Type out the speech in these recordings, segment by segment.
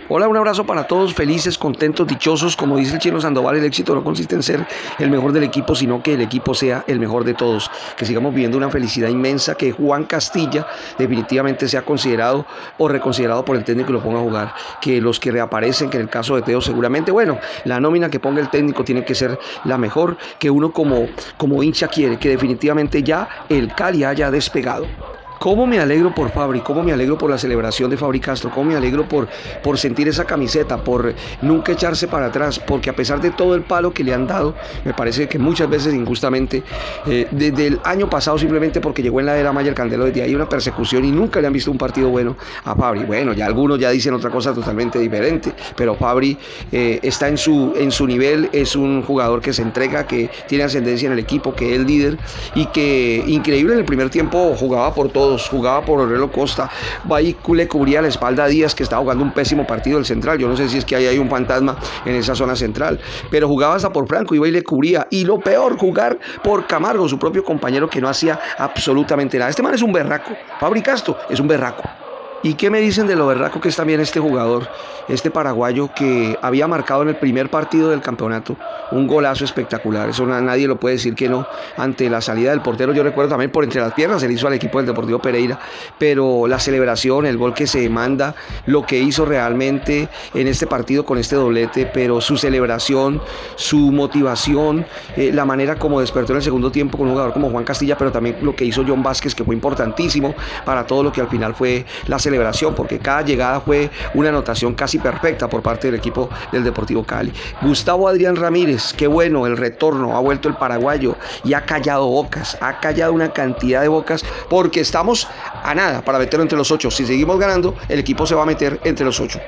Hola, un abrazo para todos, felices, contentos, dichosos. Como dice el Chino Sandoval, el éxito no consiste en ser el mejor del equipo, sino que el equipo sea el mejor de todos. Que sigamos viviendo una felicidad inmensa, que Juan Castilla definitivamente sea considerado o reconsiderado por el técnico y lo ponga a jugar. Que los que reaparecen, que en el caso de Teo seguramente, bueno, la nómina que ponga el técnico tiene que ser la mejor que uno como hincha quiere, que definitivamente ya el Cali haya despegado. ¿Cómo me alegro por Fabri? ¿Cómo me alegro por la celebración de Fabri Castro? ¿Cómo me alegro por sentir esa camiseta? Por nunca echarse para atrás, porque a pesar de todo el palo que le han dado, me parece que muchas veces injustamente, desde el año pasado simplemente porque llegó en la era Mayer Candelo, desde ahí una persecución y nunca le han visto un partido bueno a Fabri. Bueno, ya algunos ya dicen otra cosa totalmente diferente, pero Fabri está en su nivel, es un jugador que se entrega, que tiene ascendencia en el equipo, que es el líder y que increíble en el primer tiempo jugaba por todos. Jugaba por Aurelio Costa, ahí le cubría la espalda a Díaz, que estaba jugando un pésimo partido del central. Yo no sé si es que ahí hay un fantasma en esa zona central, pero jugaba hasta por Franco, iba y le cubría. Y lo peor, jugar por Camargo, su propio compañero, que no hacía absolutamente nada. Este man es un berraco, Fabri Castro es un berraco. ¿Y qué me dicen de lo berraco que es también este jugador, este paraguayo que había marcado en el primer partido del campeonato un golazo espectacular? Eso nadie lo puede decir que no, ante la salida del portero. Yo recuerdo también por entre las piernas, se le hizo al equipo del Deportivo Pereira, pero la celebración, el gol que se manda, lo que hizo realmente en este partido con este doblete, pero su celebración, su motivación, la manera como despertó en el segundo tiempo con un jugador como Juan Castilla, pero también lo que hizo John Vázquez, que fue importantísimo para todo lo que al final fue la celebración, porque cada llegada fue una anotación casi perfecta por parte del equipo del Deportivo Cali. Gustavo Adrián Ramírez, qué bueno el retorno, ha vuelto el paraguayo y ha callado bocas, ha callado una cantidad de bocas, porque estamos a nada para meterlo entre los 8. Si seguimos ganando, el equipo se va a meter entre los 8.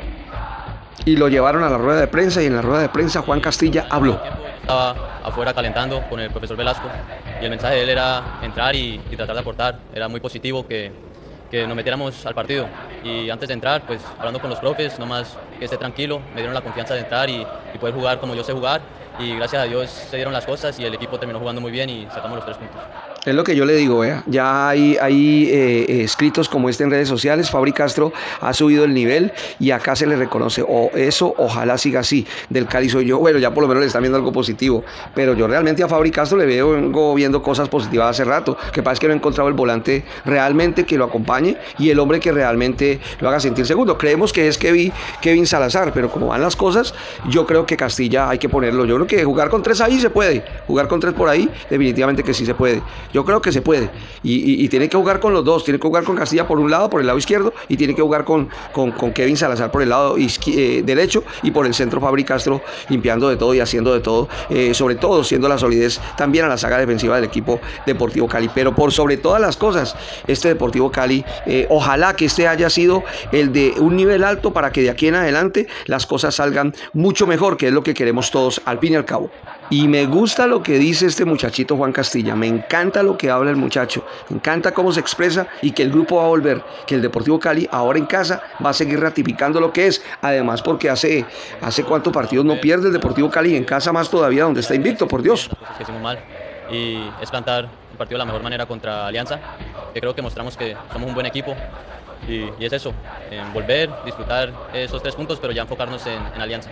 Y lo llevaron a la rueda de prensa, y en la rueda de prensa Juan Castilla habló. Estaba afuera calentando con el profesor Velasco y el mensaje de él era entrar y tratar de aportar. Era muy positivo que nos metiéramos al partido, y antes de entrar, pues hablando con los profes, nomás que esté tranquilo, me dieron la confianza de entrar y poder jugar como yo sé jugar, y gracias a Dios se dieron las cosas y el equipo terminó jugando muy bien y sacamos los 3 puntos. Es lo que yo le digo, ya hay escritos como este en redes sociales. Fabri Castro ha subido el nivel y acá se le reconoce, o eso, ojalá siga así. Del Cali soy yo, bueno, ya por lo menos le están viendo algo positivo, pero yo realmente a Fabri Castro vengo viendo cosas positivas hace rato. Que pasa es que no he encontrado el volante realmente que lo acompañe y el hombre que realmente lo haga sentir segundo. Creemos que es Kevin Salazar, pero como van las cosas, yo creo que Castilla hay que ponerlo. Yo creo que jugar con 3 ahí se puede, jugar con 3 por ahí, definitivamente que sí se puede. Yo creo que se puede y tiene que jugar con los dos, tiene que jugar con Castilla por un lado, por el lado izquierdo, y tiene que jugar con Kevin Salazar por el lado derecho, y por el centro Fabri Castro limpiando de todo y haciendo de todo, sobre todo siendo la solidez también a la saga defensiva del equipo Deportivo Cali. Pero por sobre todas las cosas, este Deportivo Cali, ojalá que este haya sido el de un nivel alto para que de aquí en adelante las cosas salgan mucho mejor, que es lo que queremos todos al fin y al cabo. Y me gusta lo que dice este muchachito Juan Castilla, me encanta lo que habla el muchacho, me encanta cómo se expresa, y que el grupo va a volver, que el Deportivo Cali ahora en casa va a seguir ratificando lo que es, además porque hace cuántos partidos no pierde el Deportivo Cali en casa, más todavía donde está invicto, por Dios. Que hicimos mal, y es plantar el partido de la mejor manera contra Alianza, que creo que mostramos que somos un buen equipo, y es eso, volver, disfrutar esos 3 puntos, pero ya enfocarnos en Alianza.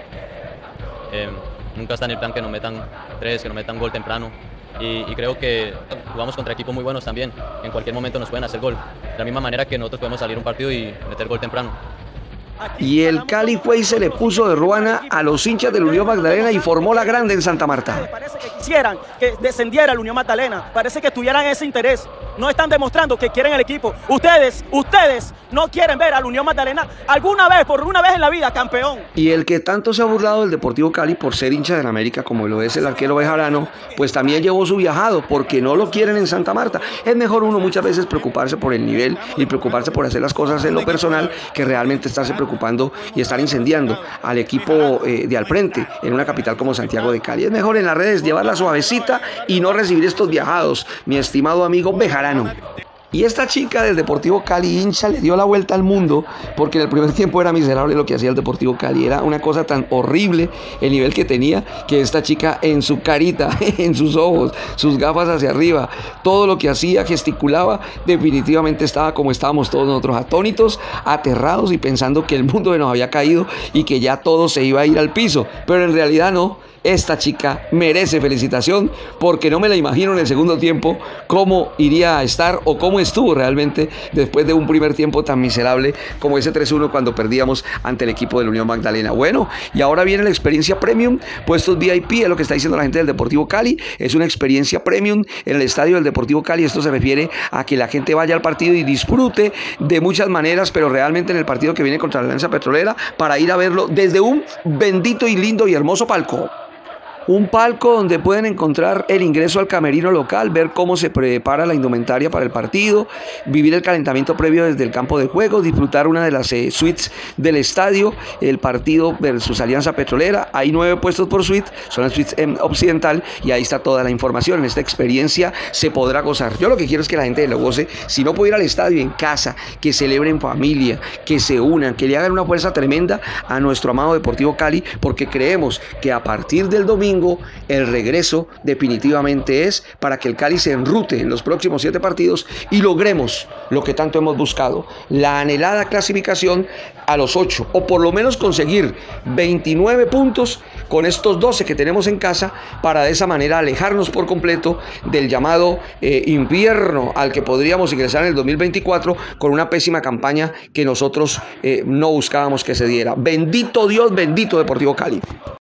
Nunca está en el plan que nos metan 3, que nos metan gol temprano, y creo que jugamos contra equipos muy buenos también. En cualquier momento nos pueden hacer gol, de la misma manera que nosotros podemos salir un partido y meter gol temprano. Y el Cali fue y se le puso de ruana a los hinchas del Unión Magdalena y formó la grande en Santa Marta. Parece que quisieran que descendiera el Unión Magdalena, parece que tuvieran ese interés. No están demostrando que quieren el equipo. Ustedes no quieren ver al Unión Magdalena por una vez en la vida, campeón. Y el que tanto se ha burlado del Deportivo Cali por ser hincha del América, como lo es el arquero Bejarano, pues también llevó su viajado, porque no lo quieren en Santa Marta. Es mejor uno muchas veces preocuparse por el nivel y preocuparse por hacer las cosas en lo personal, que realmente estarse preocupando y estar incendiando al equipo de al frente en una capital como Santiago de Cali. Es mejor en las redes llevarla suavecita y no recibir estos viajados, mi estimado amigo Bejarano. Y esta chica del Deportivo Cali, hincha, le dio la vuelta al mundo, porque en el primer tiempo era miserable lo que hacía el Deportivo Cali. Era una cosa tan horrible el nivel que tenía, que esta chica en su carita, en sus ojos, sus gafas hacia arriba, todo lo que hacía, gesticulaba, definitivamente estaba como estábamos todos nosotros, atónitos, aterrados y pensando que el mundo nos había caído y que ya todo se iba a ir al piso. Pero en realidad no. Esta chica merece felicitación, porque no me la imagino en el segundo tiempo cómo iría a estar o cómo estuvo realmente después de un primer tiempo tan miserable como ese 3-1 cuando perdíamos ante el equipo de la Unión Magdalena. Bueno, y ahora viene la experiencia premium, puestos VIP, es lo que está diciendo la gente del Deportivo Cali. Es una experiencia premium en el estadio del Deportivo Cali. Esto se refiere a que la gente vaya al partido y disfrute de muchas maneras, pero realmente en el partido que viene contra la Alianza Petrolera, para ir a verlo desde un bendito y lindo y hermoso palco. Un palco donde pueden encontrar el ingreso al camerino local, ver cómo se prepara la indumentaria para el partido, vivir el calentamiento previo desde el campo de juego, disfrutar una de las suites del estadio, el partido versus Alianza Petrolera. Hay 9 puestos por suite, son las suites occidental, y ahí está toda la información. En esta experiencia se podrá gozar. Yo lo que quiero es que la gente lo goce. Si no puede ir al estadio, en casa, que celebre en familia, que se unan, que le hagan una fuerza tremenda a nuestro amado Deportivo Cali, porque creemos que a partir del domingo el regreso definitivamente es para que el Cali se enrute en los próximos 7 partidos y logremos lo que tanto hemos buscado, la anhelada clasificación a los 8, o por lo menos conseguir 29 puntos con estos 12 que tenemos en casa, para de esa manera alejarnos por completo del llamado invierno al que podríamos ingresar en el 2024 con una pésima campaña que nosotros no buscábamos que se diera. Bendito Dios, bendito Deportivo Cali.